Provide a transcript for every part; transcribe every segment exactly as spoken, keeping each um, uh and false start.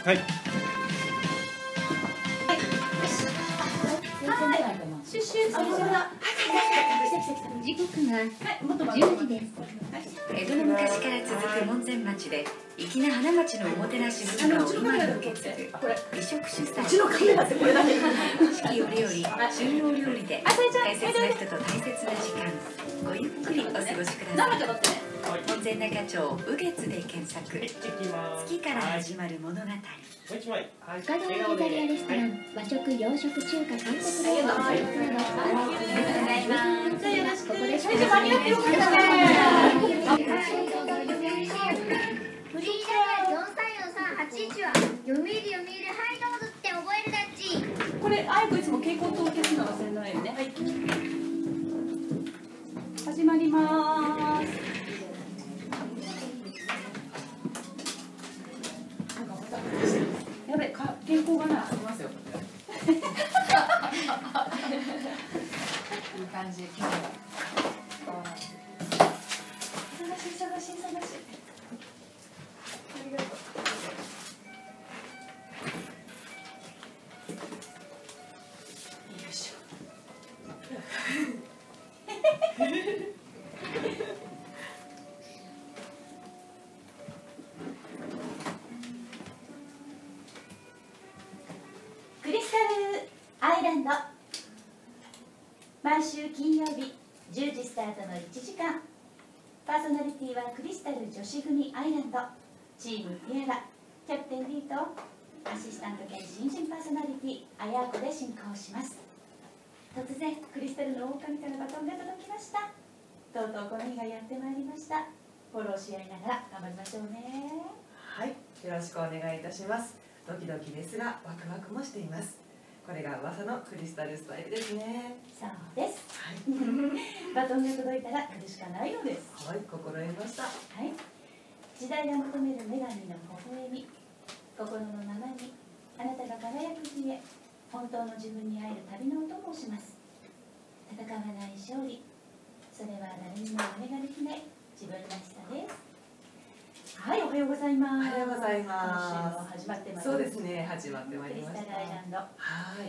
はい。 シュッシュ、それじゃあ、時刻がじゅうじです。江戸の昔から続く門前町で粋な花町のおもてなし文化を今に受け継ぐ美食主催。四季折々、旬の料理で大切な人と大切な時間、ごゆっくりお過ごしください。門前仲町雨月で検索。月から始まる物語。 深川イタリアレストラン、和食、洋食、中華、韓国料理の最高のバーガー。じゃあよろしく。ここでしょ。フリーダイヤよんさんよんさんはちいちは読売読売はいどうぞって覚えるだっち。 これあいこいつも蛍光灯消すの忘れないよね。はい。始まります。やべ、か蛍光がな。ありますよ。いい感じ。今日は。忙しい忙しい忙しい。ありがとう。よいしょ。 クリスタルアイランド、毎週金曜日じゅうじスタートのいちじかん。パーソナリティはクリスタル女子組アイランドチームティアラ、キャプテン D とアシスタント兼新人パーソナリティアヤーコで進行します。突然クリスタルの狼からバトンが届きました。とうとうこの日がやってまいりました。フォローし合いながら頑張りましょうね。 はい、よろしくお願いいたします。ドキドキですがワクワクもしています。これが噂のクリスタルスタイルですね。 そうです、 はい、 バトンが届いたら来るしかないのです。 はい、心得ました。 はい、時代が求める女神の微笑み、心のままにあなたが輝く日へ、本当の自分に会える旅のお供をします。戦わない勝利、それは誰にも真似ができない自分らしさです。はい、おはようございます。 おはようございます。 今週も始まってます。 そうですね、始まってまいりました。 クリスタルアイランド。 はい。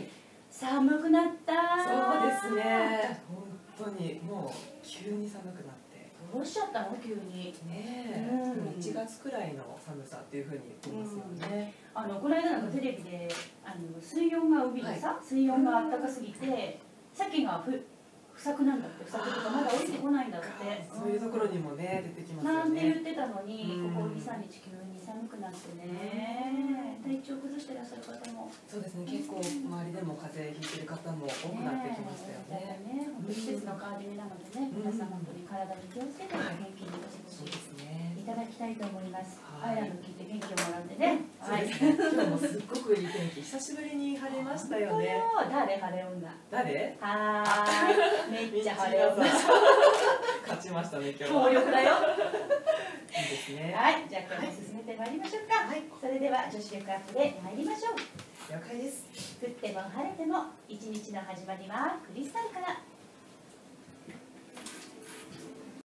寒くなった。 そうですね。本当にもう急に寒くなって。 どうしちゃったの急に。 ねえ。いちがつくらいの寒さっていうふうに言ってますよね。 あのこの間なんかテレビであの水温が海でさ、水温が暖かすぎて鮭がふ不作なんだって、不作とかまだ降りてこないんだって。 そういうところにもね出てきますよね。 なんて言ってたのに、ここに、さんにち急に寒くなってね、体調崩してらっしゃる方も。 そうですね、結構周りでも風邪ひいてる方も多くなってきましたよね。 ね、本当季節の変わり目なのでね、皆さん本当に体に気をつけて元気にお過ごしいただきたいと思います。アイランド聞いて元気をもらってね。 はい。今日もすっごくいい天気、久しぶりに晴れましたよね。 誰晴れ女？ 誰？ はーい。めっちゃ晴れ女。 勝ちましたね今日。 強力だよ。 いいですね。 はい、じゃあ今日も進めてまいりましょうか。はい。それでは女子力アップで参りましょう。 了解です。 降っても晴れても一日の始まりはクリスタルから。